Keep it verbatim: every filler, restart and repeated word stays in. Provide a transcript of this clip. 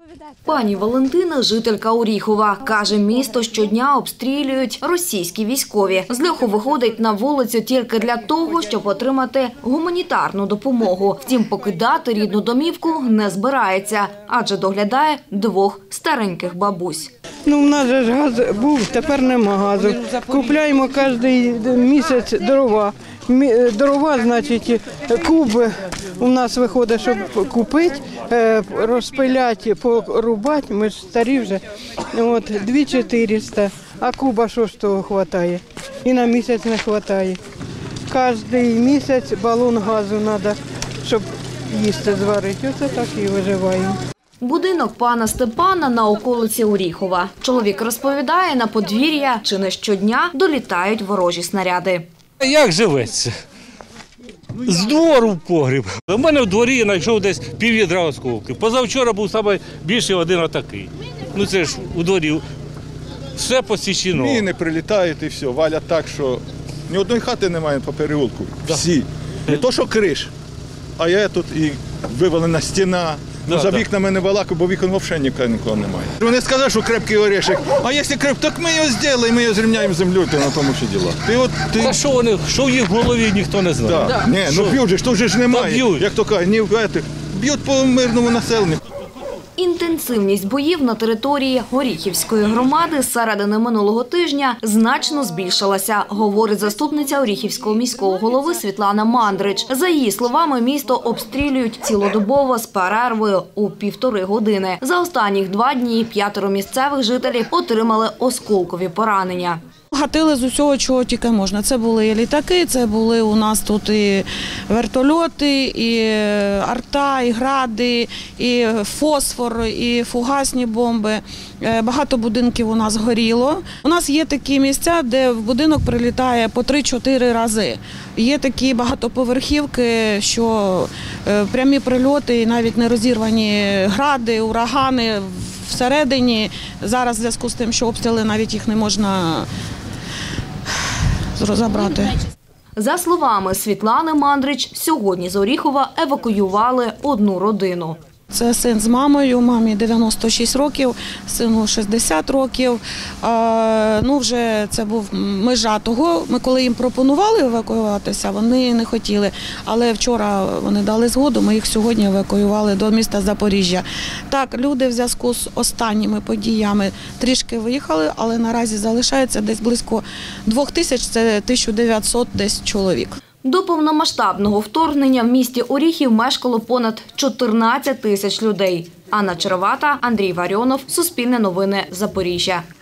Пані Валентина – жителька Оріхова. Каже, місто щодня обстрілюють російські військові. З льоху виходить на вулицю тільки для того, щоб отримати гуманітарну допомогу. Втім, покидати рідну домівку не збирається, адже доглядає двох стареньких бабусь. Ну, в нас же ж газ був, тепер нема газу. Купляємо кожен місяць дрова. Дрова, значить, куб у нас виходить, щоб купити, розпиляти, порубати, ми ж старі вже, от, дві тисячі чотириста, а куба що ж того вистачає? І на місяць не вистачає. Кожен місяць балон газу треба, щоб їсти зварити, оце так і виживаємо. Будинок пана Степана на околиці Оріхова. Чоловік розповідає, на подвір'я чи не щодня долітають ворожі снаряди. Як живеться? З двору в погріб. У мене в дворі я знайшов десь піввідра осколки. Позавчора був найбільший один отакий. Ну це ж у дворі все посічено. Міни прилітають і все, валять так, що ні одної хати немає по переулку. Всі. Не то, що криш, а я тут і вивалена стіна. Ну, да, за да. вікнами не балаку, бо вікон взагалі нікого немає. Вони сказали, що крепкий орешек, а якщо крепкий, так ми його зробимо, ми його зрівняємо землю, то на тому що діла. Ти от, ти... А що вони, що в їх в голові, ніхто не знає. Да. Да. Ні, ну б'ють же, що ж немає, як то кажуть, ні в б'ють по мирному населенню. Інтенсивність боїв на території Оріхівської громади з середини минулого тижня значно збільшилася, говорить заступниця Оріхівського міського голови Світлана Мандрич. За її словами, місто обстрілюють цілодобово з перервою у півтори години. За останніх два дні п'ятеро місцевих жителів отримали осколкові поранення. Гатили з усього, чого тільки можна. Це були і літаки, це були у нас тут і вертольоти, і арта, і гради, і фосфор, і фугасні бомби. Багато будинків у нас горіло. У нас є такі місця, де в будинок прилітає по три-чотири рази. Є такі багатоповерхівки, що прямі прильоти і навіть не розірвані гради, урагани всередині. Зараз в зв'язку з тим, що обстріли, навіть їх не можна розібрати. За словами Світлани Мандрич, сьогодні з Оріхова евакуювали одну родину. Це син з мамою, мамі дев'яносто шість років, сину шістдесят років. Ну, вже це був межа того. Ми коли їм пропонували евакуюватися, вони не хотіли. Але вчора вони дали згоду, ми їх сьогодні евакуювали до міста Запоріжжя. Так, люди в зв'язку з останніми подіями трішки виїхали, але наразі залишається десь близько двох тисяч, це тисяча дев'ятсот десь чоловік. До повномасштабного вторгнення в місті Оріхів мешкало понад чотирнадцять тисяч людей. Анна Черевата, Андрій Варіонов, Суспільне новини, Запоріжжя.